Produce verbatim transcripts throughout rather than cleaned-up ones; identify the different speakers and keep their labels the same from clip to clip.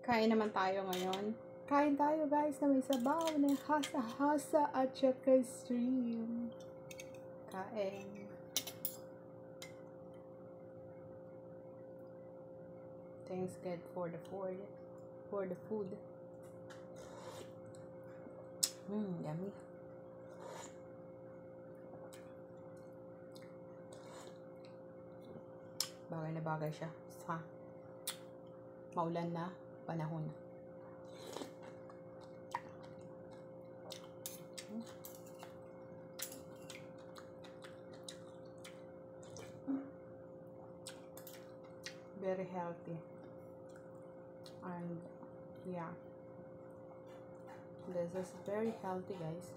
Speaker 1: Kain naman tayo ngayon. Kain tayo guys na may sabaw na hasa-hasa at saka stream. Kain. Thanks God for the food. For the food. Mmm, yummy. Bagay na bagay siya sa maulan na panahon. Very healthy. And yeah, this is very healthy, guys.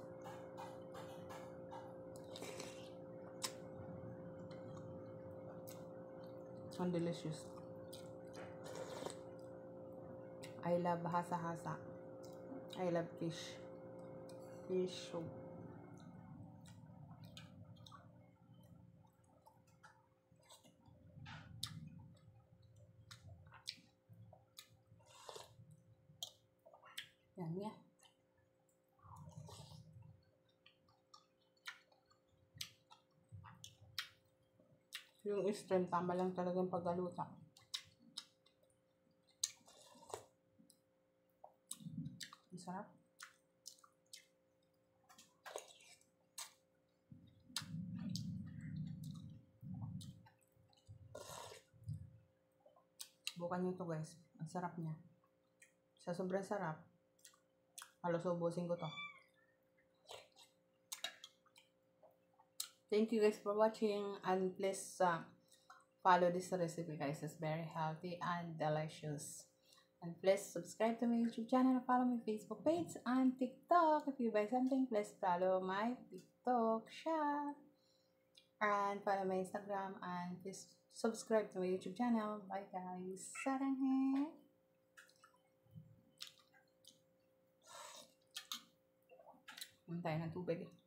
Speaker 1: And delicious. I love hasa-hasa. I love fish. Fish soup. Yan yan. Yung stream, tama lang talagang paggaluta. Ang sarap. Subukan nyo to guys. Ang sarap niya. Sa sobrang sarap, halos ubusin ko to. Thank you guys for watching, and please uh, follow this recipe guys. It's very healthy and delicious. And please subscribe to my YouTube channel and follow my Facebook page and TikTok. If you buy something, please follow my TikTok shop. And follow my Instagram, and please subscribe to my YouTube channel. Bye guys. Saranghe. Tayo ng tubig.